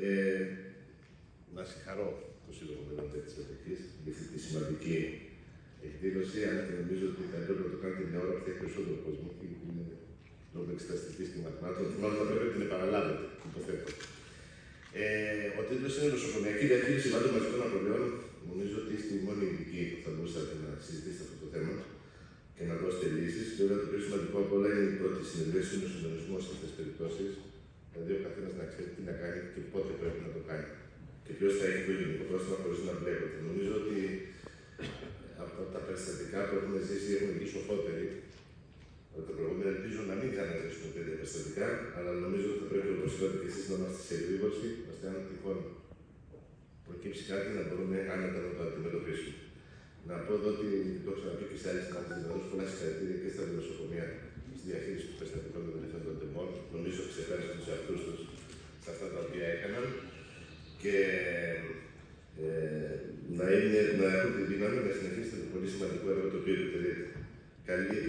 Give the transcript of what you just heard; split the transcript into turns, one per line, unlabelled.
Να συγχαρώ το Σύλλογο Μελλοντέ της Αττικής για αυτή τη σημαντική εκδήλωση, αλλά και νομίζω ότι θα έπρεπε να το κάνετε μια ώρα που θα έχει περισσότερο κόσμο, γιατί είναι λόγω εξεταστικής και μαθημάτων. Μάλλον θα πρέπει να την επαναλάβετε, υποθέτω. Ο τίτλος είναι Νοσοκομιακή Διαχείριση Βάντων Μαζικών Απολειών. Νομίζω ότι είστε η μόνη ειδική που θα μπορούσατε να συζητήσετε αυτό το θέμα και να δώσετε λύσεις. Βέβαια, το πιο σημαντικό από όλα είναι η πρώτη συνεδρίαση, είναι ο συντονισμός σε αυτές τις περιπτώσεις. Δηλαδή, ο καθένας να ξέρει τι να κάνει και πότε πρέπει να το κάνει. Και ποιος θα έχει το γενικό πρόστιμο χωρίς να βλέπετε. Νομίζω ότι από τα περιστατικά που έχουμε ζήσει έχουμε βγει σοφότεροι. Τα προηγούμενα ελπίζω να μην ξαναζήσουμε τέτοια περιστατικά, αλλά νομίζω ότι θα πρέπει όπως είπατε και εσείς να είμαστε σε εγρήγορση, ώστε αν τυχόν προκύψει κάτι να μπορούμε άνετα να το αντιμετωπίσουμε. Να πω εδώ ότι το έχω ξαναπεί και σε άλλες συνάντησεις, να δώσω πολλά συγχαρητήρια και στα νοσοκομεία στη διαχείριση του περιστατικών των τελευταίων τεμών. Νομίζω ότι ξεπέρασαν τους εαυτούς τους σε αυτά τα οποία έκαναν και να έχουν τη δύναμη να συνεχίσετε το πολύ σημαντικό έργο το οποίο επιτελείται. Καλή